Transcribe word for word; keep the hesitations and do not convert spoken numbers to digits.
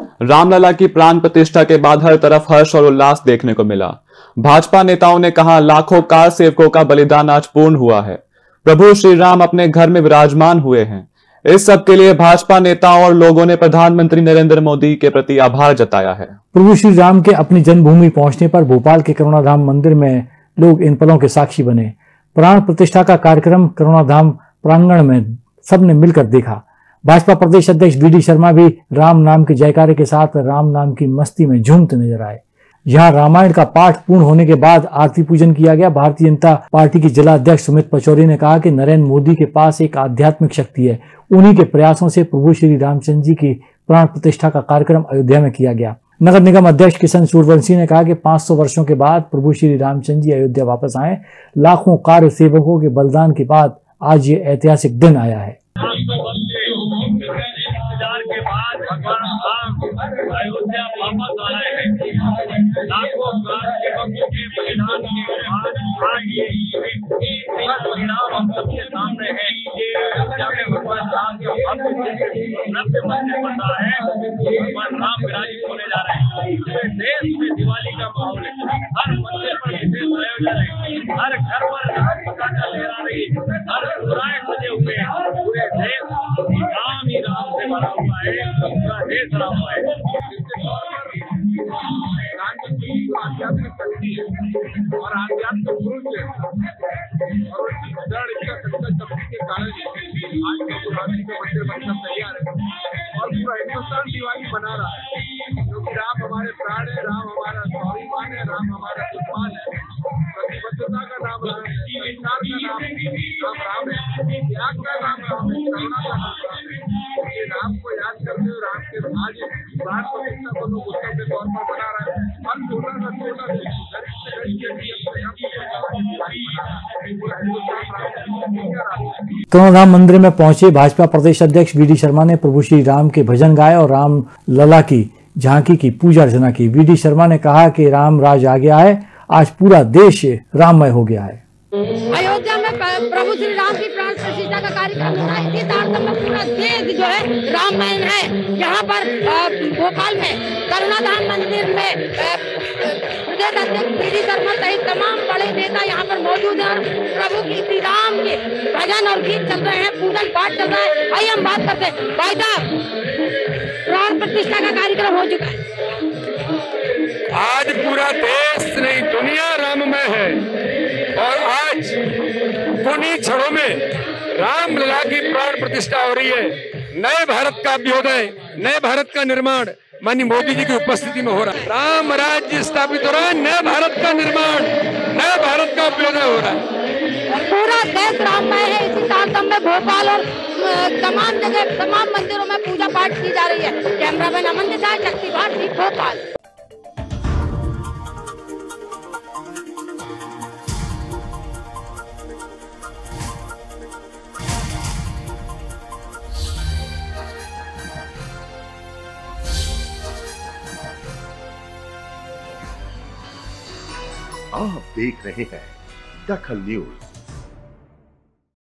रामलला की प्राण प्रतिष्ठा के बाद हर तरफ हर्ष और उल्लास देखने को मिला। भाजपा नेताओं ने कहा, लाखों कार सेवकों का बलिदान आज पूर्ण हुआ है। प्रभु श्री राम अपने घर में विराजमान हुए हैं। इस सब के लिए भाजपा नेताओं और लोगों ने प्रधानमंत्री नरेंद्र मोदी के प्रति आभार जताया है। प्रभु श्री राम के अपनी जन्मभूमि पहुंचने पर भोपाल के करुणाधाम मंदिर में लोग इन पलों के साक्षी बने। प्राण प्रतिष्ठा का कार्यक्रम करुणाधाम प्रांगण में सबने मिलकर देखा। भाजपा प्रदेश अध्यक्ष बी डी शर्मा भी राम नाम के जयकारे के साथ राम नाम की मस्ती में झूमते नजर आए। यहाँ रामायण का पाठ पूर्ण होने के बाद आरती पूजन किया गया। भारतीय जनता पार्टी की जिला अध्यक्ष सुमित पचौरी ने कहा कि नरेंद्र मोदी के पास एक आध्यात्मिक शक्ति है। उन्हीं के प्रयासों से प्रभु श्री रामचंद्र जी की प्राण प्रतिष्ठा का कार्यक्रम अयोध्या में किया गया। नगर निगम अध्यक्ष किशन सूर्यवंशी ने कहा कि पाँच सौ वर्षों के बाद प्रभु श्री रामचंद्र जी अयोध्या वापस आए। लाखों कार्य सेवकों के बलिदान के बाद आज ये ऐतिहासिक दिन आया है। के बाद भगवान राम अयोध्या वापस आए हैं। लाखों सेवकों के बलिदान के बाद आज ये परिणाम हम सबके सामने है। ये अयोध्या में भगवान राम के भव्य मंदिर बन रहा है। भगवान राम विराजित होने जा रहे हैं। पूरे देश में दिवाली का माहौल है। हर मंदिर पर विशेष आयोजन है। हर घर पर राम पताका लहरा रही है। हर चौराहे सजे हुए हैं। पूरे देश राम ही राम से भरा हुआ है। पूरा देश भरा हुआ है। आध्यात्मिक शक्ति है और आध्यात्मिक पुरुष है और उसकी दृढ़ इच्छा शक्ति के कारण आज का राम के मंदिर बनकर तैयार है और पूरा हिंदुस्तान दिवाली मना रहा है, क्योंकि राम हमारे प्राण है, राम हमारा स्वाभिमान है, राम हमारा सम्मान है। प्रतिबद्धता का नाम राम है, विचार का नाम राम राम है, त्याग का नाम राम है, करुणा का नाम राम है। ये राम को याद करते हुए राम के आज प्राण प्रतिष्ठा को लोग उत्सव के तौर पर मना रहे हैं। हर छोटा सा छोटा करुणाधाम मंदिर में पहुंचे भाजपा प्रदेश अध्यक्ष बी डी शर्मा ने प्रभु श्री राम के भजन गाए और राम लला की झांकी की पूजा अर्चना की। बी डी शर्मा ने कहा कि राम राज आ गया है, आज पूरा देश राममय हो गया है। अयोध्या में प्रभु श्री राम की प्राण प्रतिष्ठा का कार्यक्रम होना है। इस अर्थ में पूरा देश जो है राममय है। यहाँ पर भोपाल में करुणाधाम मंदिर में प्रदेश अध्यक्ष बी डी शर्मा सहित तमाम बड़े नेता यहाँ पर मौजूद हैं और प्रभु की श्री राम के भजन और गीत चल रहे हैं, पूजन पाठ चल रहा है। आइए हम बात करते हैं। भाई साहब, प्राण प्रतिष्ठा का कार्यक्रम हो चुका है। आज पूरा देश नहीं दुनिया राममय है और आज उन्हीं क्षणों में रामलला की प्राण प्रतिष्ठा हो रही है। नए भारत का अभ्युदय, नए भारत का निर्माण माननीय मोदी जी की उपस्थिति में हो रहा है। राम राज्य स्थापित हो रहा है, नए भारत का निर्माण, नए भारत का अभ्युदय हो रहा है। पूरा देश राममय है। इसी तारतम्य में भोपाल और तमाम जगह तमाम मंदिरों में पूजा पाठ की जा रही है। कैमरामैन अमन के साथ शक्ति भारती, भोपाल। आप देख रहे हैं दखल न्यूज।